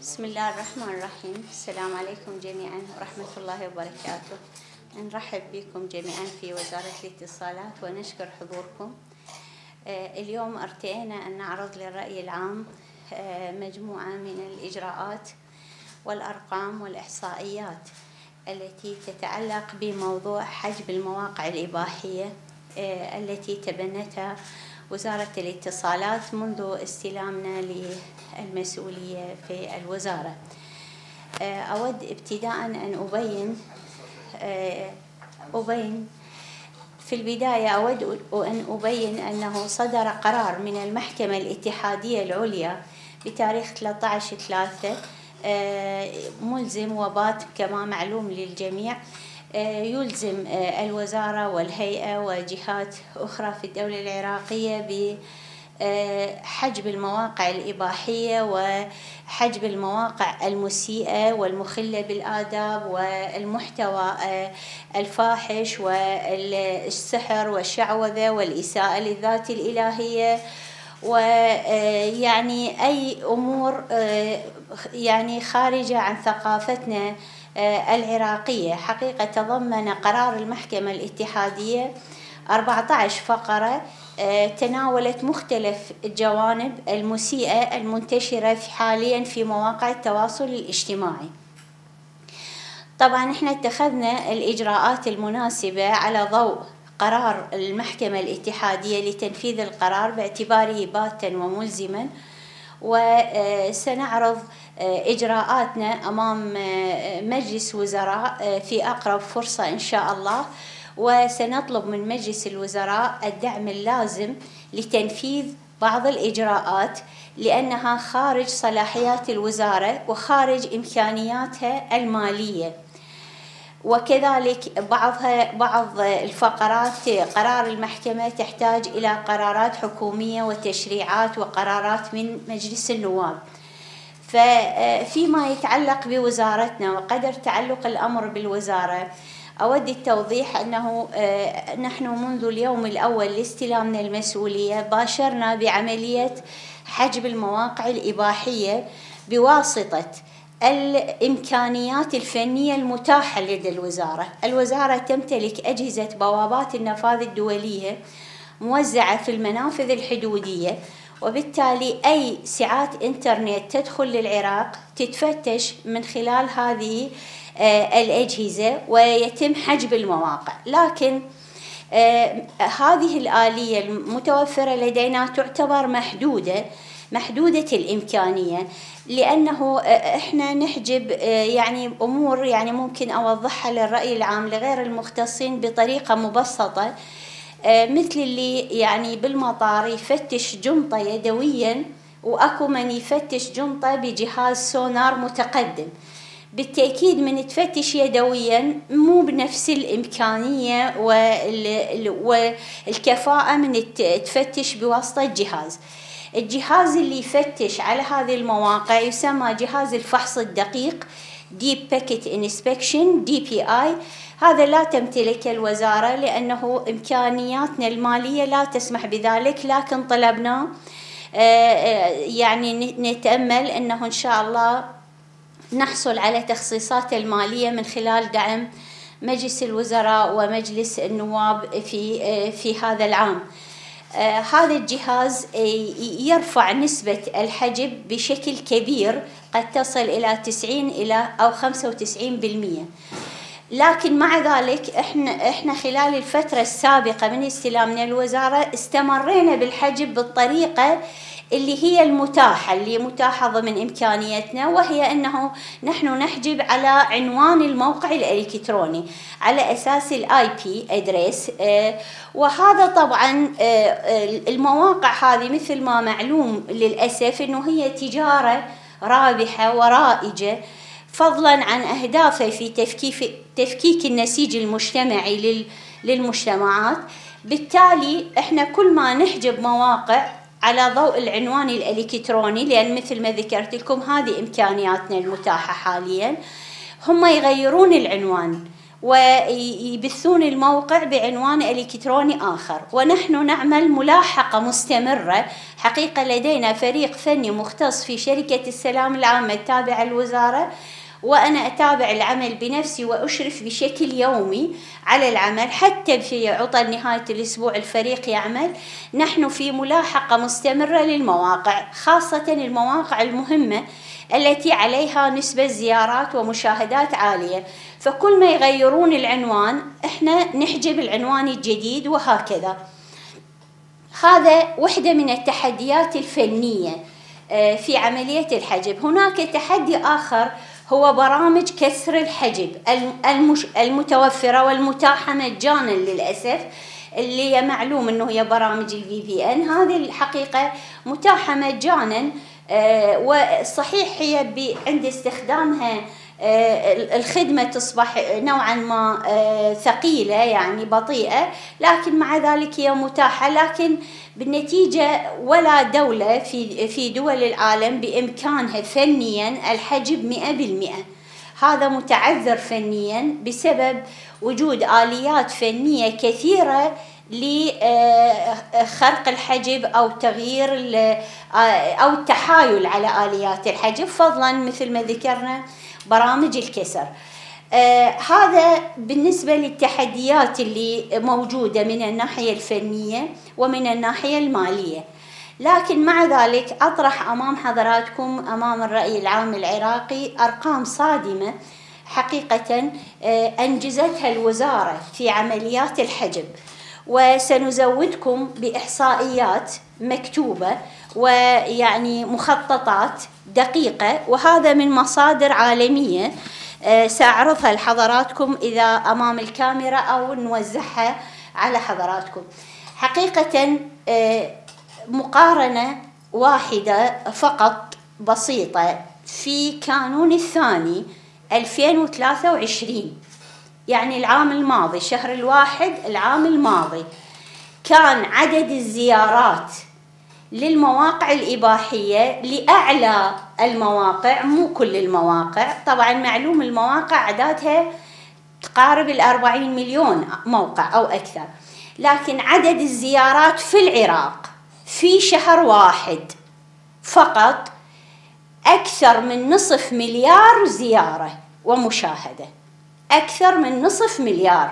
بسم الله الرحمن الرحيم. السلام عليكم جميعا ورحمة الله وبركاته. نرحب بكم جميعا في وزارة الاتصالات ونشكر حضوركم. اليوم ارتئينا أن نعرض للرأي العام مجموعة من الإجراءات والأرقام والإحصائيات التي تتعلق بموضوع حجب المواقع الإباحية التي تبنتها وزارة الاتصالات منذ استلامنا للمسؤولية في الوزارة. أود ابتداء أن أبين في البداية أود أن أبين أنه صدر قرار من المحكمة الاتحادية العليا بتاريخ 13/3 ملزم وبات كما معلوم للجميع، يلزم الوزارة والهيئة وجهات أخرى في الدولة العراقية بحجب المواقع الإباحية وحجب المواقع المسيئة والمخلة بالآداب والمحتوى الفاحش والسحر والشعوذة والإساءة للذات الإلهية، ويعني أي أمور يعني خارجة عن ثقافتنا العراقية. حقيقة تضمن قرار المحكمة الاتحادية 14 فقرة تناولت مختلف الجوانب المسيئة المنتشرة حاليا في مواقع التواصل الاجتماعي. طبعا احنا اتخذنا الإجراءات المناسبة على ضوء قرار المحكمة الاتحادية لتنفيذ القرار باعتباره باتا وملزما، وسنعرض إجراءاتنا أمام مجلس وزراء في أقرب فرصة إن شاء الله، وسنطلب من مجلس الوزراء الدعم اللازم لتنفيذ بعض الإجراءات لأنها خارج صلاحيات الوزارة وخارج إمكانياتها المالية. وكذلك بعض الفقرات قرار المحكمة تحتاج إلى قرارات حكومية وتشريعات وقرارات من مجلس النواب. فيما يتعلق بوزارتنا وقدر تعلق الأمر بالوزارة، أود التوضيح أنه نحن منذ اليوم الأول لاستلامنا المسؤولية باشرنا بعملية حجب المواقع الإباحية بواسطة الإمكانيات الفنية المتاحة لدى الوزارة. الوزارة تمتلك أجهزة بوابات النفاذ الدولية موزعة في المنافذ الحدودية، وبالتالي أي سعات إنترنت تدخل للعراق تتفتش من خلال هذه الأجهزة ويتم حجب المواقع. لكن هذه الآلية المتوفرة لدينا تعتبر محدودة الإمكانية، لأنه إحنا نحجب يعني أمور يعني ممكن أوضحها للرأي العام لغير المختصين بطريقة مبسطة، مثل اللي يعني بالمطار يفتش جنطة يدويا وأكو من يفتش جنطة بجهاز سونار متقدم. بالتأكيد من تفتش يدويا مو بنفس الإمكانية والكفاءة من تفتش بواسطة الجهاز اللي يفتش على هذه المواقع يسمى جهاز الفحص الدقيق Deep Packet Inspection DPI. هذا لا تمتلك الوزارة لأنه إمكانياتنا المالية لا تسمح بذلك، لكن طلبنا يعني نتأمل أنه إن شاء الله نحصل على تخصيصات المالية من خلال دعم مجلس الوزراء ومجلس النواب في هذا العام. هذا الجهاز يرفع نسبة الحجب بشكل كبير، قد تصل إلى 90 إلى أو 95%. لكن مع ذلك احنا خلال الفترة السابقة من استلامنا الوزارة استمرينا بالحجب بالطريقة اللي هي المتاحة اللي متاحة ضمن إمكانيتنا، وهي أنه نحن نحجب على عنوان الموقع الإلكتروني على أساس IP address. وهذا طبعا المواقع هذه مثل ما معلوم للأسف أنه هي تجارة رابحة ورائجة، فضلا عن أهدافه في تفكيك النسيج المجتمعي للمجتمعات. بالتالي احنا كل ما نحجب مواقع على ضوء العنوان الإلكتروني، لأن مثل ما ذكرت لكم هذه إمكانياتنا المتاحة حاليا، هم يغيرون العنوان ويبثون الموقع بعنوان إلكتروني آخر. ونحن نعمل ملاحقة مستمرة. حقيقة لدينا فريق فني مختص في شركة السلام العامة التابعة للوزارة، وأنا أتابع العمل بنفسي وأشرف بشكل يومي على العمل. حتى في عطل نهاية الأسبوع الفريق يعمل. نحن في ملاحقة مستمرة للمواقع، خاصة المواقع المهمة التي عليها نسبة زيارات ومشاهدات عالية، فكل ما يغيرون العنوان احنا نحجب العنوان الجديد، وهكذا. هذا وحدة من التحديات الفنية في عملية الحجب. هناك تحدي آخر هو برامج كسر الحجب المتوفرة والمتاحة مجانا للأسف، اللي هي معلوم أنه هي برامج VPN. هذه الحقيقة متاحة مجانا، وصحيح هي عند استخدامها الخدمة تصبح نوعا ما ثقيلة، يعني بطيئة، لكن مع ذلك هي متاحة. لكن بالنتيجة ولا دولة في دول العالم بإمكانها فنيا الحجب 100%. هذا متعذر فنيا بسبب وجود آليات فنية كثيرة لخرق الحجب أو تغيير أو التحايل على آليات الحجب، فضلا مثل ما ذكرنا برامج الكسر. هذا بالنسبة للتحديات اللي موجودة من الناحية الفنية ومن الناحية المالية. لكن مع ذلك أطرح أمام حضراتكم أمام الرأي العام العراقي أرقام صادمة حقيقة أنجزتها الوزارة في عمليات الحجب، وسنزودكم بإحصائيات مكتوبة ويعني مخططات دقيقة، وهذا من مصادر عالمية سأعرضها لحضراتكم إذا أمام الكاميرا أو نوزعها على حضراتكم. حقيقة مقارنة واحدة فقط بسيطة في كانون الثاني 2023، يعني العام الماضي، شهر الواحد العام الماضي، كان عدد الزيارات للمواقع الإباحية لأعلى المواقع، مو كل المواقع طبعا، معلوم المواقع عددها تقارب 40 مليون موقع أو أكثر، لكن عدد الزيارات في العراق في شهر واحد فقط أكثر من 1/2 مليار زيارة ومشاهدة، أكثر من 1/2 مليار،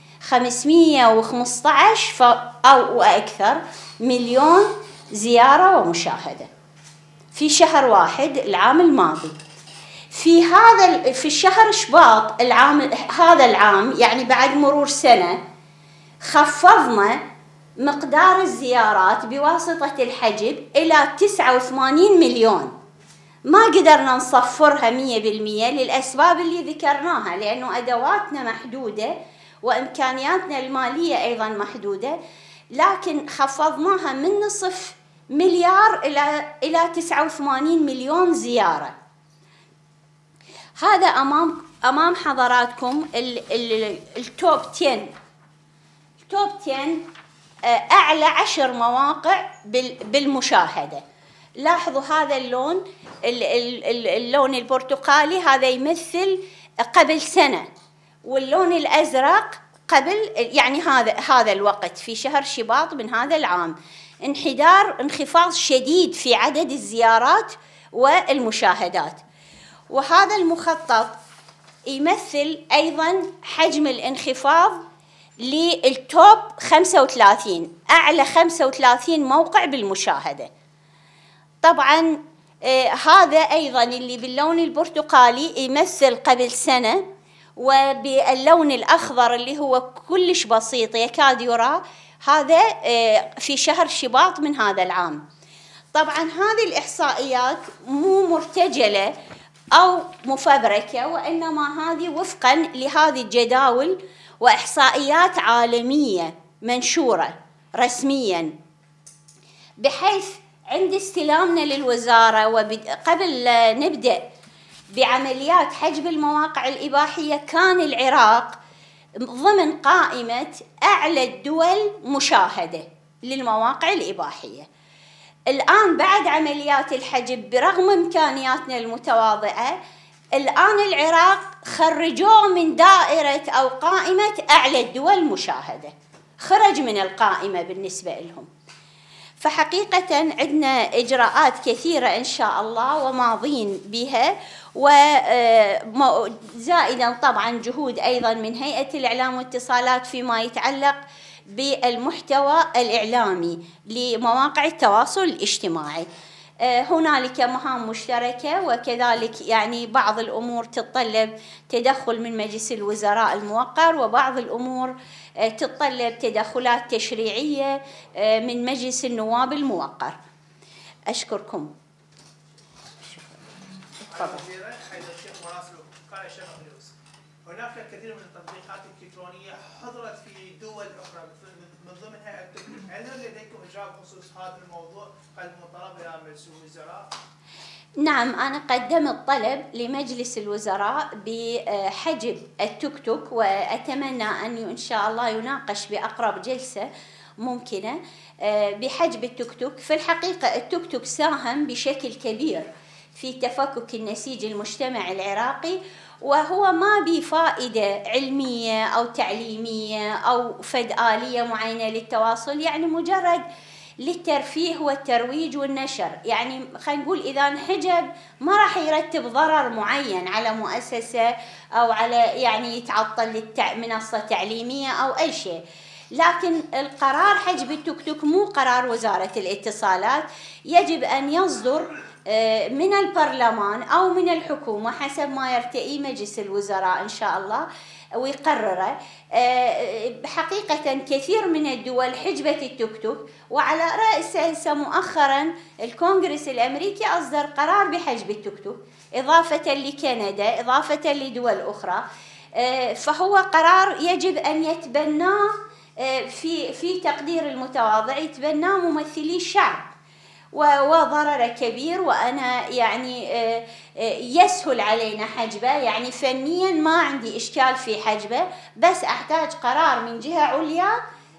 515 أو أكثر مليون زيارة ومشاهدة في شهر واحد العام الماضي. في شهر شباط هذا العام، يعني بعد مرور سنة، خفضنا مقدار الزيارات بواسطة الحجب إلى 89 مليون. ما قدرنا نصفرها 100% للأسباب اللي ذكرناها، لأنه أدواتنا محدودة وإمكانياتنا المالية أيضا محدودة، لكن خفضناها من 1/2 مليار إلى 89 مليون زيارة. هذا أمام حضراتكم التوب 10. التوب 10 أعلى 10 مواقع بالمشاهدة. لاحظوا هذا اللون البرتقالي، هذا يمثل قبل سنة، واللون الأزرق قبل، يعني هذا الوقت في شهر شباط من هذا العام، انخفاض شديد في عدد الزيارات والمشاهدات. وهذا المخطط يمثل أيضا حجم الانخفاض للتوب 35، أعلى 35 موقع بالمشاهدة. طبعا هذا أيضا اللي باللون البرتقالي يمثل قبل سنة، وباللون الأخضر اللي هو كلش بسيط يكاد يرى هذا في شهر شباط من هذا العام. طبعا هذه الإحصائيات مو مرتجلة أو مفبركة، وإنما هذه وفقا لهذه الجداول وإحصائيات عالمية منشورة رسميا، بحيث عند استلامنا للوزارة وقبل نبدأ بعمليات حجب المواقع الإباحية كان العراق ضمن قائمة أعلى الدول مشاهدة للمواقع الإباحية. الآن بعد عمليات الحجب برغم إمكانياتنا المتواضعة الآن العراق خرجوه من دائرة أو قائمة أعلى الدول مشاهدة، خرج من القائمة بالنسبة لهم. فحقيقة عندنا إجراءات كثيرة إن شاء الله وماضين بها، وزائدا طبعا جهود أيضا من هيئة الإعلام والاتصالات فيما يتعلق بالمحتوى الإعلامي لمواقع التواصل الاجتماعي. هنالك مهام مشتركة، وكذلك يعني بعض الأمور تتطلب تدخل من مجلس الوزراء الموقر، وبعض الأمور تتطلب تدخلات تشريعية من مجلس النواب الموقر. أشكركم. هناك الكثير من التطبيقات الإلكترونية حضرت في دول أخرى من ضمنها التوك. هل لديكم إجراء بخصوص هذا الموضوع قدم طلب إلى مجلس الوزراء؟ نعم، أنا قدمت طلب لمجلس الوزراء بحجب التوك توك، وأتمنى أن إن شاء الله يناقش بأقرب جلسة ممكنة بحجب التوك توك. في الحقيقة التوك توك ساهم بشكل كبير في تفكك النسيج المجتمعي العراقي، وهو ما بفائدة علمية أو تعليمية أو فد آلية معينة للتواصل، يعني مجرد للترفيه والترويج والنشر. يعني خلينا نقول إذا انحجب ما راح يرتب ضرر معين على مؤسسة أو على يعني يتعطل منصة تعليمية أو أي شيء. لكن القرار حجب التوك توك مو قرار وزارة الاتصالات، يجب أن يصدر من البرلمان أو من الحكومة حسب ما يرتئي مجلس الوزراء إن شاء الله ويقرره. حقيقة كثير من الدول حجبت التوك توك، وعلى رأسه مؤخرا الكونغرس الأمريكي أصدر قرار بحجب التوك توك، إضافة لكندا، إضافة لدول أخرى. فهو قرار يجب أن يتبناه في تقدير المتواضع يتبناه ممثلي الشعب، وضرره كبير، وأنا يعني يسهل علينا حجبه، يعني فنيا ما عندي إشكال في حجبه، بس أحتاج قرار من جهة عليا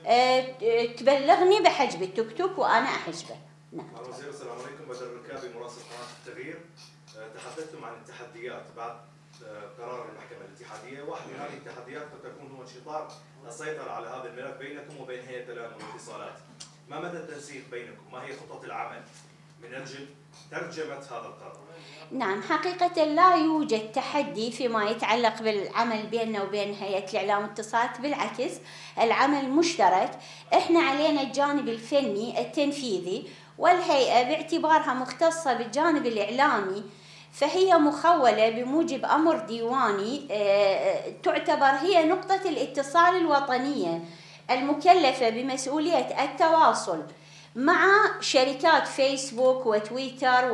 تبلغني بحجب التوك توك وأنا أحجبه. نعم. وزير السلام عليكم، بدر الركابي مراسل قناة التغيير. تحدثتم عن التحديات بعد قرار المحكمة الاتحادية، واحد من هذه التحديات قد تكون هو انشطار السيطرة على هذا الملف بينكم وبين هيئة الإعلام والاتصالات. ما مدى التنسيق بينكم؟ ما هي خطة العمل من أجل ترجمة هذا القرار؟ نعم، حقيقة لا يوجد تحدي فيما يتعلق بالعمل بيننا وبين هيئة الإعلام والاتصالات، بالعكس العمل مشترك. احنا علينا الجانب الفني التنفيذي، والهيئة باعتبارها مختصة بالجانب الإعلامي فهي مخولة بموجب أمر ديواني، تعتبر هي نقطة الاتصال الوطنية المكلفة بمسؤولية التواصل مع شركات فيسبوك وتويتر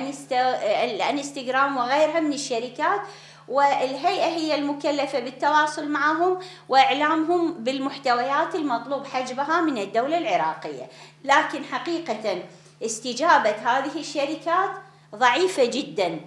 والانستغرام وغيرها من الشركات، والهيئة هي المكلفة بالتواصل معهم وإعلامهم بالمحتويات المطلوب حجبها من الدولة العراقية. لكن حقيقة استجابة هذه الشركات ضعيفة جدا،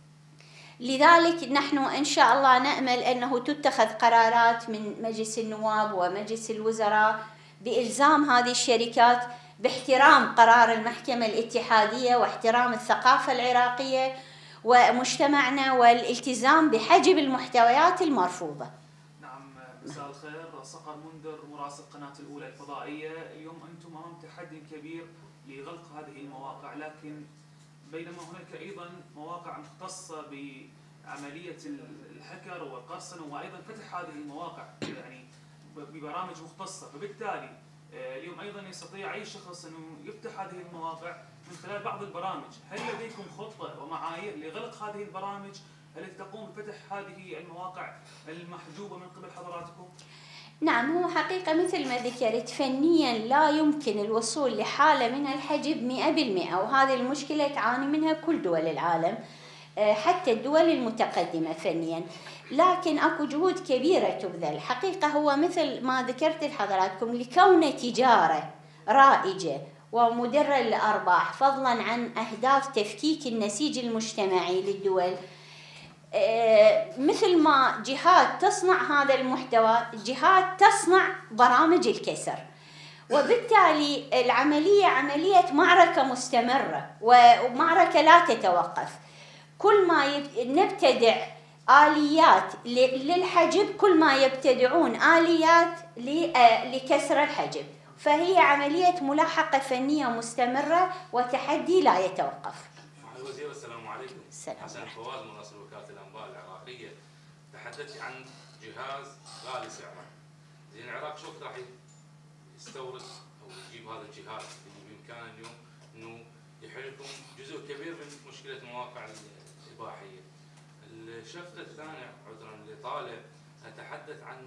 لذلك نحن إن شاء الله نأمل أنه تتخذ قرارات من مجلس النواب ومجلس الوزراء بإلزام هذه الشركات باحترام قرار المحكمة الاتحادية واحترام الثقافة العراقية ومجتمعنا والالتزام بحجب المحتويات المرفوضة. نعم، مساء الخير. صقر منذر مراسل قناة الأولى الفضائية. اليوم أنتم أمام تحدي كبير لغلق هذه المواقع، لكن بينما هناك أيضا مواقع مختصة بعملية الهكر والقرصنة وأيضا فتح هذه المواقع يعني ببرامج مختصة، فبالتالي اليوم أيضا يستطيع أي شخص أنه يفتح هذه المواقع من خلال بعض البرامج. هل لديكم خطة ومعايير لغلق هذه البرامج التي تقوم بفتح هذه المواقع المحجوبة من قبل حضراتكم؟ نعم، هو حقيقة مثل ما ذكرت فنيا لا يمكن الوصول لحالة من الحجب 100%، وهذه المشكلة تعاني منها كل دول العالم حتى الدول المتقدمة فنيا، لكن اكو جهود كبيرة تبذل. حقيقة هو مثل ما ذكرت لحضراتكم لكونه تجارة رائجة ومدرة للأرباح فضلا عن أهداف تفكيك النسيج المجتمعي للدول، مثل ما جهات تصنع هذا المحتوى جهات تصنع برامج الكسر، وبالتالي العملية عملية معركة مستمرة ومعركة لا تتوقف. كل ما نبتدع آليات للحجب، كل ما يبتدعون آليات لكسر الحجب، فهي عملية ملاحقة فنية مستمرة وتحدي لا يتوقف. معالي الوزير السلام عليكم. السلام. حسن فواز مراسل وكالة الأنباء العراقية. تحدثت عن جهاز غالي سعره. زين العراق شو راح يستورد أو يجيب هذا الجهاز اللي بإمكانه اليوم إنه يحل لكم جزء كبير من مشكلة المواقع الإباحية. الشق الثاني عذرا اللي طالع أتحدث عن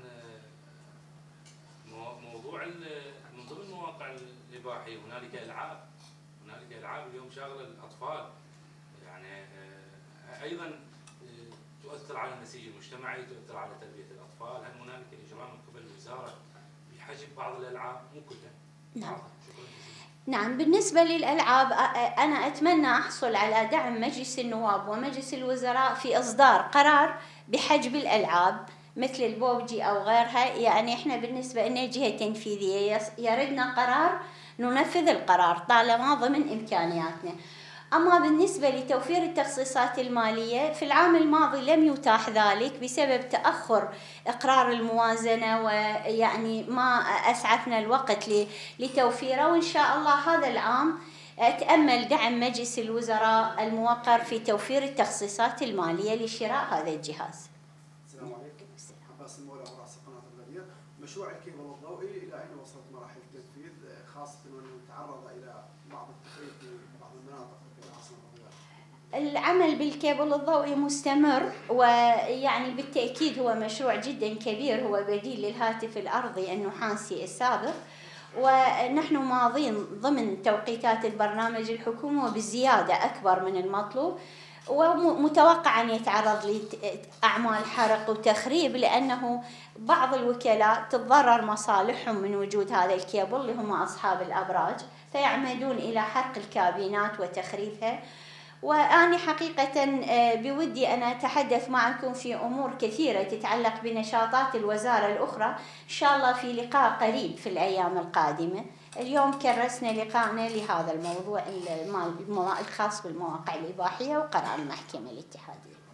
موضوع من ضمن المواقع الإباحية هنالك ألعاب اليوم شاغلة الأطفال، يعني أيضا تؤثر على النسيج المجتمعي، تؤثر على تربية الأطفال. هل هنالك إجراء من قبل الوزارة بحجب بعض الألعاب مو كلها؟ نعم. نعم، بالنسبة للألعاب أنا أتمنى أحصل على دعم مجلس النواب ومجلس الوزراء في إصدار قرار بحجب الألعاب مثل البوبجي أو غيرها. يعني إحنا بالنسبة لنا جهة تنفيذية يردنا قرار ننفذ القرار طالما ضمن إمكانياتنا. أما بالنسبة لتوفير التخصيصات المالية في العام الماضي لم يتاح ذلك بسبب تأخر إقرار الموازنة، ويعني ما أسعفنا الوقت لتوفيره. وإن شاء الله هذا العام أتأمل دعم مجلس الوزراء الموقر في توفير التخصيصات المالية لشراء هذا الجهاز. السلام عليكم. عباس المولى مراسل قناة البديع. مشروع الكيبل الضوئي إلى أين وصلت مراحل التنفيذ، خاصة أنه تعرض إلى بعض التخريب في بعض المناطق في العاصمة الرياض؟ العمل بالكيبل الضوئي مستمر، ويعني بالتأكيد هو مشروع جدا كبير، هو بديل للهاتف الأرضي النحاسي السابق، ونحن ماضين ضمن توقيتات البرنامج الحكومي وبزيادة أكبر من المطلوب، ومتوقع أن يتعرض لأعمال حرق وتخريب، لأنه بعض الوكلاء تتضرر مصالحهم من وجود هذا الكيبل اللي هم أصحاب الأبراج، فيعمدون إلى حرق الكابينات وتخريبها. وأنا حقيقة بودي أن أتحدث معكم في أمور كثيرة تتعلق بنشاطات الوزارة الأخرى إن شاء الله في لقاء قريب في الأيام القادمة. اليوم كرسنا لقاءنا لهذا الموضوع الخاص بالمواقع الإباحية وقرار المحكمة الاتحادية.